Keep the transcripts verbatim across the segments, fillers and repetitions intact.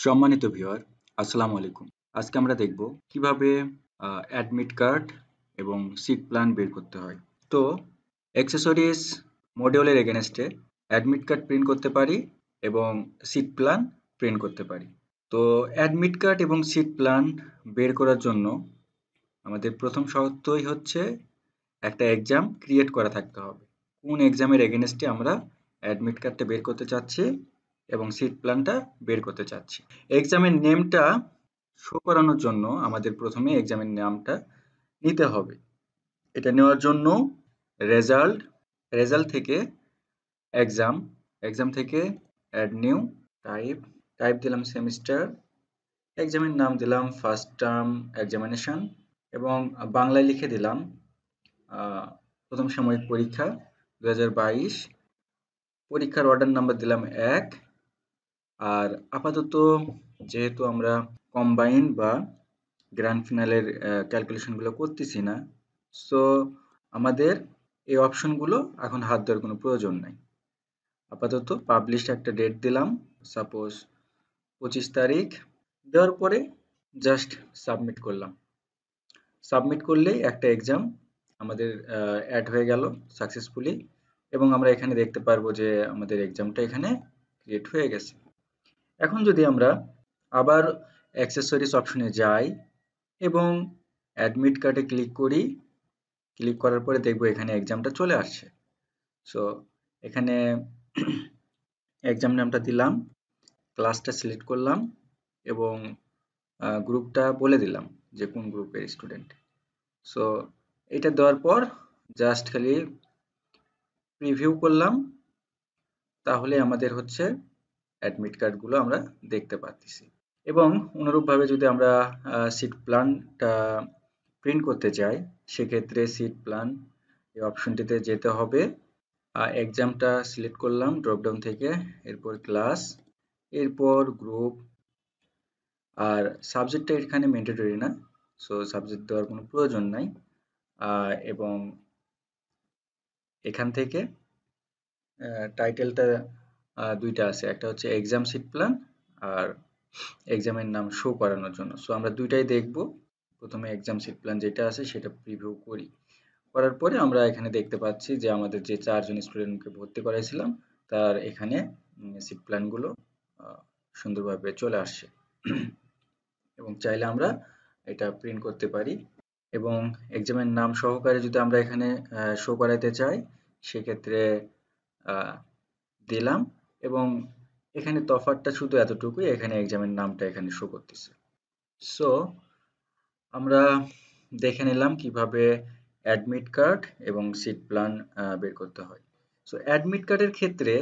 সম্মানিত ভিউয়ার, আসসালামু আলাইকুম। আজকে আমরা দেখব কিভাবে অ্যাডমিট কার্ড এবং সিট প্ল্যান বের করতে হয়। তো অ্যাক্সেসরিজ মডিউলের এগেনস্টে অ্যাডমিট কার্ড প্রিন্ট করতে পারি এবং সিট প্ল্যান প্রিন্ট করতে পারি। তো অ্যাডমিট কার্ড এবং সিট প্ল্যান বের করার জন্য আমাদের প্রথম শর্তই হচ্ছে একটা এক্সাম ক্রিয়েট করা থাকতে হবে। কোন এক্সামের এগেনস্টে আমরা অ্যাডমিট কার্ডটা বের করতে চাচ্ছি এবং সিট প্ল্যানটা বের করতে চাচ্ছি। এক্সামের নেমটা শো করানোর জন্য আমাদের প্রথমে এক্সামের নামটা নিতে হবে। এটা নেওয়ার জন্য রেজাল্ট রেজাল্ট থেকে এক্সাম এক্সাম থেকে অ্যাড নিউ টাইপ টাইপ দিলাম সেমিস্টার, এক্সামের নাম দিলাম ফার্স্ট টার্ম এক্সামিনেশন এবং বাংলায় লিখে দিলাম প্রথম সাময়িক পরীক্ষা দুই হাজার বাইশ। পরীক্ষার অর্ডার নাম্বার দিলাম এক। আর আপাতত যেহেতু আমরা কম্বাইন বা গ্র্যান্ড ফিনালের ক্যালকুলেশনগুলো করতেছি না, সো আমাদের এই অপশনগুলো এখন হাত দেওয়ার কোনো প্রয়োজন নাই। আপাতত পাবলিশ একটা ডেট দিলাম, সাপোজ পঁচিশ তারিখ। দেওয়ার পরে জাস্ট সাবমিট করলাম। সাবমিট করলেই একটা এক্সাম আমাদের অ্যাড হয়ে গেল সাকসেসফুলি এবং আমরা এখানে দেখতে পারবো যে আমাদের এক্সামটা এখানে ক্রিয়েট হয়ে গেছে। এখন যদি আমরা আবার অ্যাক্সেসরিজ অপশনে যাই এবং অ্যাডমিট কার্ডে ক্লিক করি, ক্লিক করার পরে দেখবো এখানে এক্সামটা চলে আসছে। সো এখানে এক্সাম নামটা দিলাম, ক্লাসটা সিলেক্ট করলাম এবং গ্রুপটা বলে দিলাম যে কোন গ্রুপের স্টুডেন্ট। সো এটা দেওয়ার পর জাস্ট খালি প্রিভিউ করলাম, তাহলে আমাদের হচ্ছে অ্যাডমিট কার্ডগুলো আমরা দেখতে পাচ্ছি। এবং অনুরূপভাবে যদি আমরা সিট প্ল্যানটা প্রিন্ট করতে চাই, সেক্ষেত্রে সিট প্ল্যান এই অপশনটিতে যেতে হবে। এক্সামটা সিলেক্ট করলাম ড্রপডাউন থেকে, এরপর ক্লাস, এরপর গ্রুপ। আর সাবজেক্টটা এখানে ম্যান্ডেটরি না, সো সাবজেক্ট দেওয়ার কোনো প্রয়োজন নাই। এবং এখান থেকে টাইটেলটা দুইটা আছে, একটা হচ্ছে এক্সাম সিট প্ল্যান আর এক্সামের নাম শো করানোর জন্য। সো আমরা দুইটাই দেখব। প্রথমে এক্সাম সিট প্ল্যান যেটা আছে সেটা প্রিভিউ করি। করার পরে আমরা এখানে দেখতে পাচ্ছি যে আমাদের যে চারজন স্টুডেন্টকে ভর্তি করাইছিলাম তার এখানে সিট প্ল্যানগুলো সুন্দরভাবে চলে আসছে এবং চাইলে আমরা এটা প্রিন্ট করতে পারি। এবং এক্সামের নাম সহকারে যদি আমরা এখানে শো করাইতে চাই, সেক্ষেত্রে দিলাম এবং এখানে তফাৎটা শুধু এতটুকুই, এখানে এক্সামের নামটা এখানে শো করতেছে। সো আমরা দেখে নিলাম কিভাবে অ্যাডমিট কার্ড এবং সিট প্ল্যান বের করতে হয়। সো অ্যাডমিট কার্ডের ক্ষেত্রে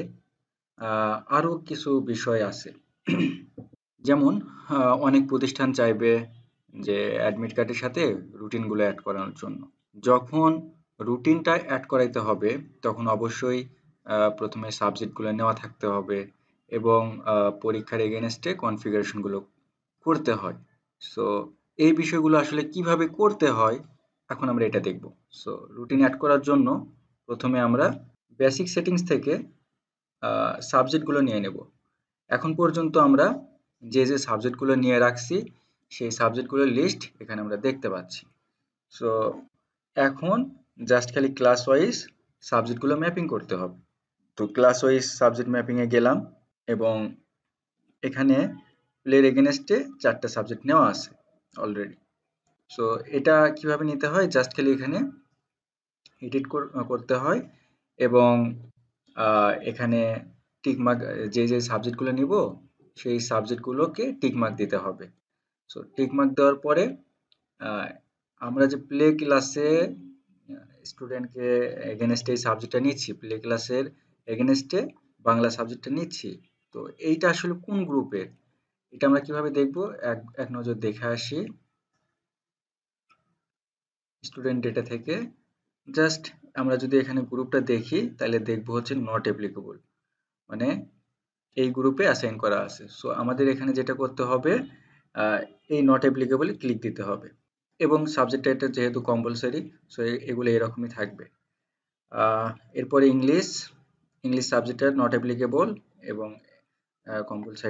আরও কিছু বিষয় আছে। যেমন অনেক প্রতিষ্ঠান চাইবে যে অ্যাডমিট কার্ডের সাথে রুটিনগুলো অ্যাড করানোর জন্য। যখন রুটিনটা অ্যাড করাইতে হবে তখন অবশ্যই প্রথমে সাবজেক্টগুলো নেওয়া থাকতে হবে এবং পরীক্ষার এগেনস্টে কনফিগারেশনগুলো করতে হয়। সো এই বিষয়গুলো আসলে কিভাবে করতে হয় এখন আমরা এটা দেখব। সো রুটিন অ্যাড করার জন্য প্রথমে আমরা বেসিক সেটিংস থেকে সাবজেক্টগুলো নিয়ে নেব। এখন পর্যন্ত আমরা যে যে সাবজেক্টগুলো নিয়ে রাখছি সেই সাবজেক্টগুলোর লিস্ট এখানে আমরা দেখতে পাচ্ছি। সো এখন জাস্ট খালি ক্লাস ওয়াইজ সাবজেক্টগুলো ম্যাপিং করতে হবে। তো ক্লাস ওয়াইজ সাবজেক্ট ম্যাপিংয়ে গেলাম এবং এখানে প্লের এগেনস্টে চারটা সাবজেক্ট নেওয়া আছে অলরেডি। সো এটা কিভাবে নিতে হয়, জাস্ট খালি এখানে এডিট করতে হয় এবং এখানে টিকমার্ক, যে যে সাবজেক্টগুলো নিব সেই সাবজেক্টগুলোকে টিকমার্ক দিতে হবে। সো টিকমার্ক দেওয়ার পরে আমরা যে প্লে ক্লাসে স্টুডেন্টকে এগেনস্টে এই সাবজেক্টটা নিচ্ছি, প্লে ক্লাসের এগেনস্টে বাংলা সাবজেক্টটা নিচ্ছি, তো এইটা আসলে কোন গ্রুপের এটা আমরা কিভাবে দেখব, এক এক নজর দেখে আসি। স্টুডেন্ট ডেটা থেকে জাস্ট আমরা যদি এখানে গ্রুপটা দেখি তাহলে দেখবো হচ্ছে নট অ্যাপ্লিকেবল, মানে এই গ্রুপে অ্যাসাইন করা আছে। সো আমাদের এখানে যেটা করতে হবে, এই নট অ্যাপ্লিকেবলে ক্লিক দিতে হবে এবং সাবজেক্ট এটা যেহেতু কম্পালসারি, সো এগুলো এরকমই থাকবে। এরপরে ইংলিশ ইংলিশ সাবজেক্টটা নট অ্যাপ্লিকেবল এবং কম্পালসারি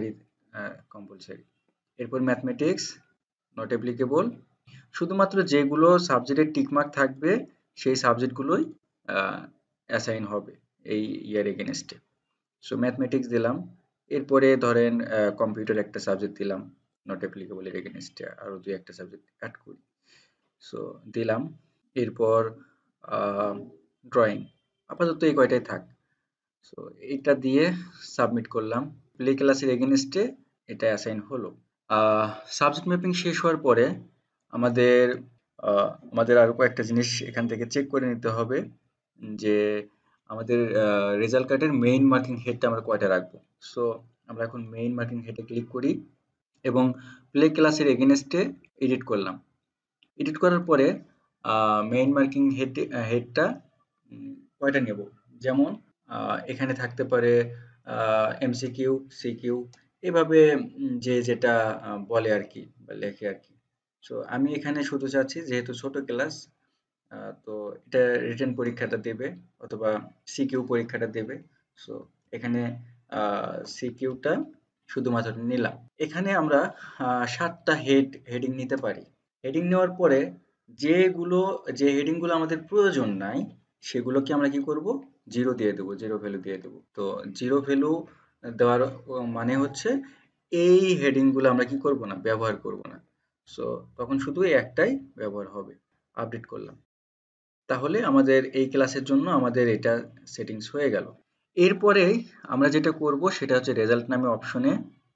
কম্পালসারি। এরপর ম্যাথমেটিক্স নট অ্যাপ্লিকেবল, শুধুমাত্র যেগুলো সাবজেক্টের টিকমার্ক থাকবে সেই সাবজেক্টগুলোই অ্যাসাইন হবে এই ইয়ার এগেনস্টে। সো ম্যাথমেটিক্স দিলাম। এরপরে ধরেন কম্পিউটার একটা সাবজেক্ট দিলাম নট অ্যাপ্লিকেবল এর এগেনস্টে, আরো দুই একটা সাবজেক্ট অ্যাড করি। সো দিলাম। এরপর ড্রয়িং, আপাতত এই কয়টাই থাক। সো এটা দিয়ে সাবমিট করলাম। প্লে ক্লাসের এগেনস্টে এটা অ্যাসাইন হলো। সাবজেক্ট ম্যাপিং শেষ হওয়ার পরে আমাদের আহ, আমাদের আরো কয়েকটা জিনিস এখান থেকে চেক করে নিতে হবে, যে আমাদের রেজাল্ট কার্ডের মেইন মার্কিং হেডটা আমরা কয়টা রাখবো। সো আমরা এখন মেইন মার্কিং হেডে ক্লিক করি এবং প্লে ক্লাসের এগেনস্টে এডিট করলাম। এডিট করার পরে মেইন মার্কিং হেড হেডটা কয়টা নেব, যেমন আহ, এখানে থাকতে পারে এমসিকিউ, সিকিউ, এভাবে উম, যে যেটা আহ, বলে আর কি বা লেখে আর কি। সো আমি এখানে শুধু চাচ্ছি যেহেতু ছোট ক্লাস, তো এটা রিটেন পরীক্ষাটা দেবে অথবা সিকিউ পরীক্ষাটা দেবে। সো এখানে সিকিউটা শুধুমাত্র নিলাম। এখানে আমরা আহ, সাতটা হেড হেডিং নিতে পারি। হেডিং নেওয়ার পরে যেগুলো যে হেডিং গুলো আমাদের প্রয়োজন নাই সেগুলোকে আমরা কি করব, জিরো দিয়ে দেবো, জিরো ভ্যালু দিয়ে দেবো। তো জিরো ভ্যালু দেওয়ার আহ, মানে হচ্ছে এই হেডিং গুলো আমরা কি করব না, ব্যবহার করব না। সো তখন শুধু এই একটাই ব্যবহার হবে। আপডেট করলাম। তাহলে আমাদের এই ক্লাসের জন্য আমাদের এটা সেটিংস হয়ে গেল। এরপরে আমরা যেটা করব সেটা হচ্ছে রেজাল্ট নামে অপশনে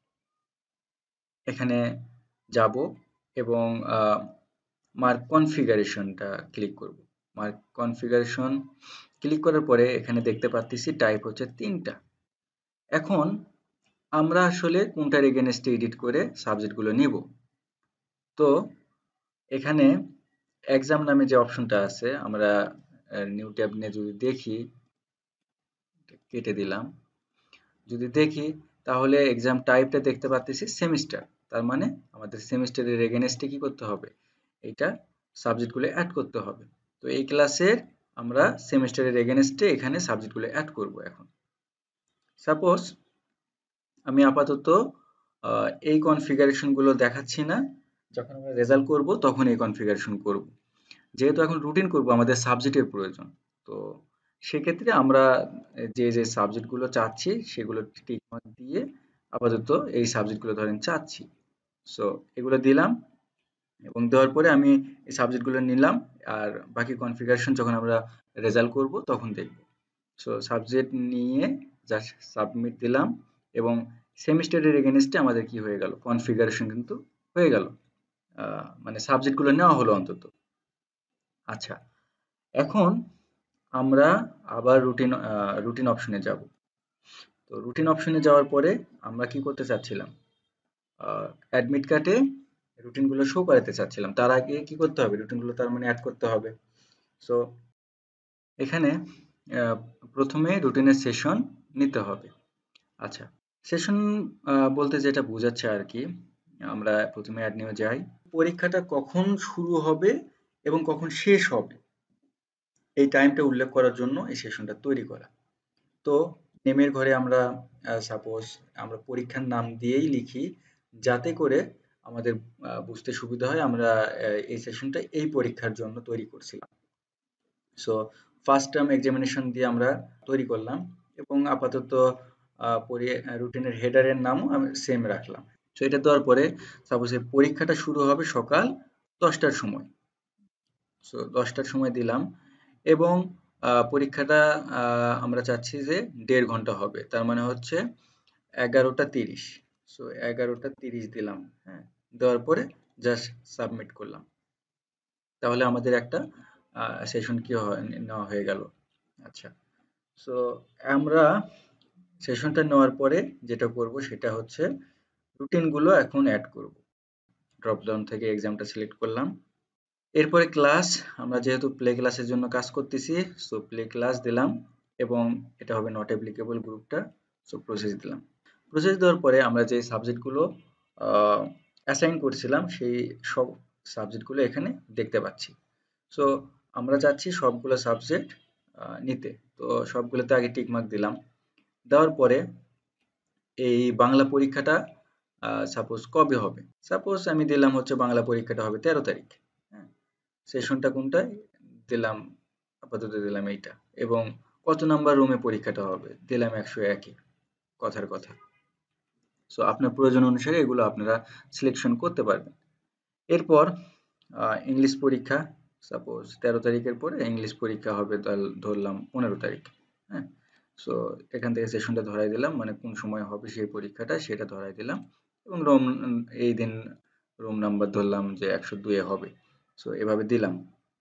এখানে যাব এবং মার্ক কনফিগারেশনটা ক্লিক করব। মার্ক কনফিগারেশন ক্লিক করার পরে এখানে দেখতে পাচ্ছি টাইপ হচ্ছে তিনটা। এখন আমরা আসলে কোনটার এগেনস্টে এডিট করে সাবজেক্টগুলো নিব। তো এখানে এক্সাম নামে যে অপশনটা আছে, আমরা নিউ ট্যাব নিয়ে যদি দেখি, কেটে দিলাম, যদি দেখি তাহলে এক্সাম টাইপটা দেখতে পাচ্ছি সেমিস্টার। তার মানে আমাদের সেমিস্টারের এগেনস্টে কি করতে হবে, এইটা সাবজেক্টগুলো অ্যাড করতে হবে। তো এই ক্লাসের আমরা সেমিস্টারের এগেনস্টে এখানে সাবজেক্টগুলো অ্যাড করব। এখন সাপোজ আমি আপাতত আহ, এই কনফিগারেশন গুলো দেখাচ্ছি না, যখন আমরা রেজাল্ট করব তখন এই কনফিগারেশন করব। যেহেতু এখন রুটিন করব, আমাদের সাবজেক্টের প্রয়োজন। তো সেক্ষেত্রে আমরা যে যে সাবজেক্টগুলো চাচ্ছি সেগুলো টিক মার্ক দিয়ে আপাতত এই সাবজেক্টগুলো ধরেন চাচ্ছি। সো এগুলো দিলাম এবং দেওয়ার পরে আমি এই সাবজেক্টগুলো নিলাম। আর বাকি কনফিগারেশন যখন আমরা রেজাল্ট করব তখন দেখব। সো সাবজেক্ট নিয়ে জাস্ট সাবমিট দিলাম এবং সেমিস্টারের এগেনস্টে আমাদের কি হয়ে গেল, কনফিগারেশন কিন্তু হয়ে গেল। আহ, মানে সাবজেক্টগুলো নেওয়া হলো অন্তত। আচ্ছা, এখন আমরা আবার রুটিন রুটিন অপশনে যাব। তো রুটিন অপশনে যাওয়ার পরে আমরা কি করতে চাচ্ছিলাম, অ্যাডমিট কার্ডে রুটিনগুলো শো করাতে চাচ্ছিলাম। তার আগে কি করতে হবে, রুটিনগুলো তার মানে অ্যাড করতে হবে। সো এখানে আহ, প্রথমে রুটিনের সেশন নিতে হবে। আচ্ছা, সেশন বলতে যেটা বোঝাচ্ছে আর কি, আমরা প্রথমে অ্যাড নিয়ে যাই। পরীক্ষাটা কখন শুরু হবে এবং কখন শেষ হবে এই টাইমটা উল্লেখ করার জন্য এই সেশনটা তৈরি করা। তো নেমের ঘরে আমরা সাপোজ আমরা পরীক্ষার নাম দিয়েই লিখি, যাতে করে আমাদের আহ, বুঝতে সুবিধা হয় আমরা আহ, এই সেশনটা এই পরীক্ষার জন্য তৈরি করছিলাম। সো ফার্স্ট টার্ম এক্সামিনেশন দিয়ে আমরা তৈরি করলাম এবং আপাতত রুটিনের হেডারের নামও আমি সেম রাখলাম। সো এটা দেওয়ার পরে সাপোজ পরীক্ষাটা শুরু হবে সকাল দশটার সময়। সো দশটার সময় দিলাম এবং আহ, পরীক্ষাটা আহ, আমরা চাচ্ছি যে দেড় ঘন্টা হবে, তার মানে হচ্ছে এগারোটা তিরিশ। সো এগারোটা তিরিশ দিলাম। হ্যাঁ, দেওয়ার পরে জাস্ট সাবমিট করলাম। তাহলে আমাদের একটা সেশন কি হয় নেওয়া হয়ে গেল। আচ্ছা, সো আমরা সেশনটা নেওয়ার পরে যেটা করব সেটা হচ্ছে রুটিন গুলো এখন অ্যাড করব। ড্রপ ডাউন থেকে এক্সামটা সিলেক্ট করলাম। এরপরে ক্লাস, আমরা যেহেতু প্লে ক্লাসের জন্য কাজ করতেছি, সো প্লে ক্লাস দিলাম এবং এটা হবে নট অ্যাপ্লিকেবল গ্রুপটা। সো প্রসেস দিলাম। প্রসেস দেওয়ার পরে আমরা যে সাবজেক্টগুলো অ্যাসাইন করছিলাম সেই সব সাবজেক্টগুলো এখানে দেখতে পাচ্ছি। সো আমরা চাচ্ছি সবগুলো সাবজেক্ট নিতে। তো সবগুলোতে আগে টিক মার্ক দিলাম। দেওয়ার পরে এই বাংলা পরীক্ষাটা সাপোজ কবে হবে, সাপোজ আমি দিলাম হচ্ছে বাংলা পরীক্ষাটা হবে তেরো তারিখ। হ্যাঁ, সেশনটা কোনটায় দিলাম, আপাতত দিলাম এইটা, এবং কত নাম্বার রুমে পরীক্ষাটা হবে দিলাম একশো একই, কথার কথা। সো আপনার প্রয়োজন অনুসারে এগুলো আপনারা সিলেকশন করতে পারবেন। এরপর ইংলিশ পরীক্ষা, সাপোজ তেরো তারিখের পরে ইংলিশ পরীক্ষা হবে ধরলাম পনেরো তারিখ। হ্যাঁ, সো এখান থেকে সেশনটা ধরাই দিলাম, মানে কোন সময় হবে সেই পরীক্ষাটা সেটা ধরাই দিলাম, এবং রুম এই দিন রুম নাম্বার ধরলাম যে একশো দুই এ হবে। সো এভাবে দিলাম।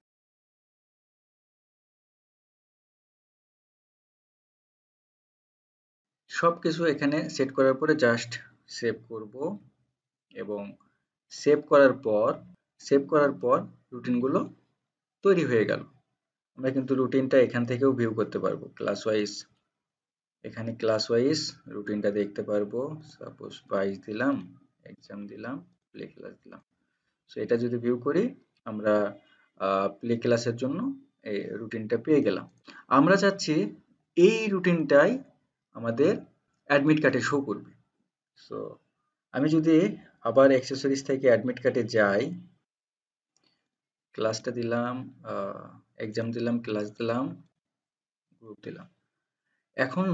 সবকিছু এখানে সেট করার পরে জাস্ট সেভ করব, এবং সেভ করার পর সেভ করার পর রুটিনগুলো তৈরি হয়ে গেল। আমরা কিন্তু রুটিনটা এখান থেকেও ভিউ করতে পারবো ক্লাস ওয়াইজ। এখানে ক্লাস ওয়াইজ রুটিনটা দেখতে পারবো। সাপোজ বাইশ দিলাম, এক্সাম দিলাম, প্লে ক্লাস দিলাম। সো এটা যদি ভিউ করি আমরা প্লে ক্লাসের জন্য এই রুটিনটা পেয়ে গেলাম। আমরা চাচ্ছি এই রুটিনটাই আমাদের অ্যাডমিট কার্ডে শো করবে। সো আমি যদি আবার অ্যাক্সেসরিজ থেকে অ্যাডমিট কার্ডে যাই, ক্লাসটা দিলাম, এক্সাম দিলাম, ক্লাস দিলাম, গ্রুপ দিলাম। এখন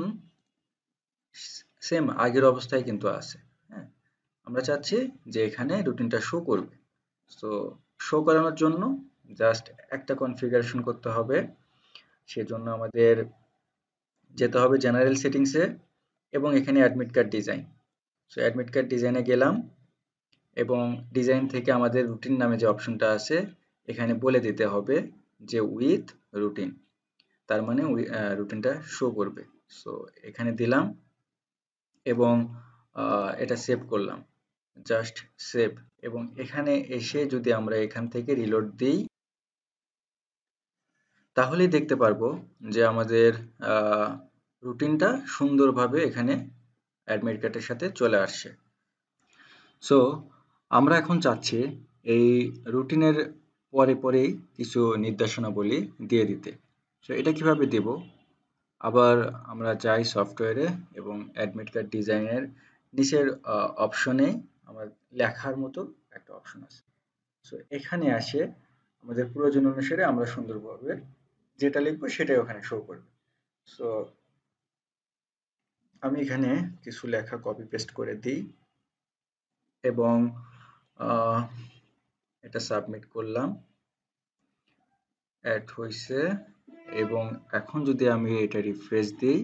সেম আগের অবস্থায় কিন্তু আছে। হ্যাঁ, আমরা চাচ্ছি যে এখানে রুটিনটা শো করবে। সো শো করানোর জন্য জাস্ট একটা কনফিগারেশন করতে হবে। সেজন্য আমাদের যেতে হবে জেনারেল সেটিংসে, এবং এখানে admit card design. So admit card ডিজাইনে গেলাম, এবং ডিজাইন থেকে আমাদের রুটিন নামে যে অপশনটা আছে এখানে বলে দিতে হবে যে উইথ রুটিন, তার মানে রুটিনটা শো করবে। সো এখানে দিলাম, এবং এটা সেভ করলাম, জাস্ট সেভ। এবং এখানে এসে যদি আমরা এখান থেকে রিলোড দিই, তাহলেই দেখতে পারবো যে আমাদের রুটিনটা সুন্দরভাবে এখানে অ্যাডমিট কার্ডের সাথে চলে আসছে। সো আমরা এখন চাচ্ছি এই রুটিনের পরে পরেই কিছু নির্দেশনাবলী দিয়ে দিতে। সো এটা কিভাবে দেব? আবার আমরা যাই সফটওয়্যারে, এবং অ্যাডমিট কার্ড ডিজাইনের নিচের অপশনে আমার লেখার মতো একটা অপশন আছে। সো এখানে আসে আমাদের প্রয়োজন অনুসারে আমরা সুন্দরভাবে যেটা লিখবো সেটাই ওখানে শো করবে। সো আমি এখানে কিছু লেখা কপি পেস্ট করে দিই, এবং এটা সাবমিট করলাম, অ্যাড হয়েছে। এবং এখন যদি আমি এটা রিফ্রেশ দিই,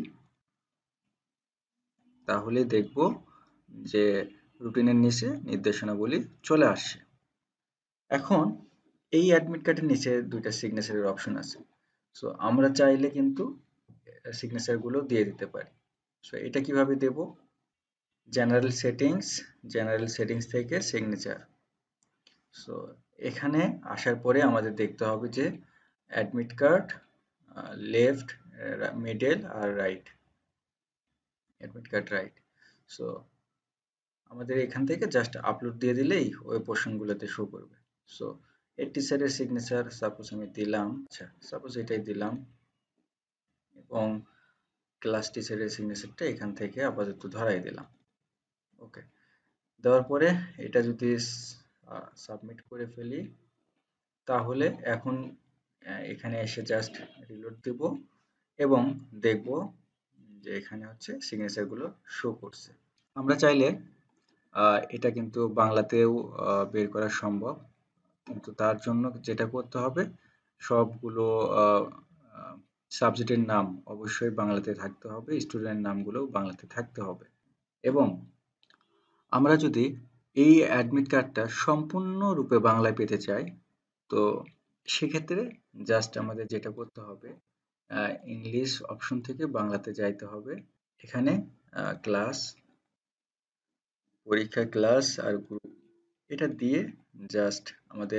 তাহলে দেখব যে রুটিনের নিচে নির্দেশনাবলী চলে আসছে। এখন এই অ্যাডমিট কার্ডের নিচে দুইটা সিগনেচারের অপশন আছে। সো আমরা চাইলে কিন্তু সিগনেচার গুলো দিয়ে দিতে পারি। সো এটা কিভাবে দেব? জেনারেল সেটিংস, জেনারেল সেটিংস থেকে সিগনেচার। সো এখানে আসার পরে আমাদের দেখতে হবে যে অ্যাডমিট কার্ড লেফট, মিডল আর right, admit card right. So আমাদের এখান থেকে জাস্ট আপলোড দিয়ে দিলেই ওই পোর্শনগুলোতে শো করবে। সো এই টিচারের সিগনেচার সাপোজ আমি দিলাম, আচ্ছা সাপোজ এটাই দিলাম, এবং ক্লাস টিচারের সিগনেচারটা এখান থেকে আপাতত ধরাই দিলাম। ওকে, দেওয়ার পরে এটা যদি সাবমিট করে ফেলি, তাহলে এখন এখানে এসে জাস্ট রিলোড দেব, এবং দেখব যে এখানে হচ্ছে সিগনেচার গুলো শো করছে। আমরা চাইলে এটা কিন্তু বাংলাতেও বের করা সম্ভব, কিন্তু তার জন্য যেটা করতে হবে সবগুলো সাবজেক্টের নাম অবশ্যই বাংলাতে থাকতে হবে, স্টুডেন্ট নামগুলো বাংলাতে থাকতে হবে। এবং আমরা যদি এই অ্যাডমিট কার্ডটা সম্পূর্ণরূপে বাংলায় পেতে চাই, তো সেক্ষেত্রে জাস্ট আমাদের যেটা করতে হবে ইংলিশ অপশন থেকে বাংলাতে যাইতে হবে। এখানে ক্লাস, পরীক্ষা, ক্লাস আর গ্রুপ এটা দিয়ে জাস্ট আমাদের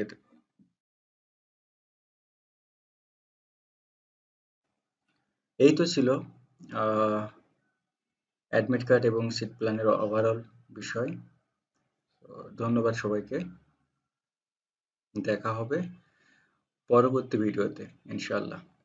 এই তো ছিল অ্যাডমিট কার্ড এবং সিট প্ল্যানের ওভারঅল বিষয়। ধন্যবাদ সবাইকে, দেখা হবে পরবর্তী ভিডিওতে ইনশাআল্লাহ।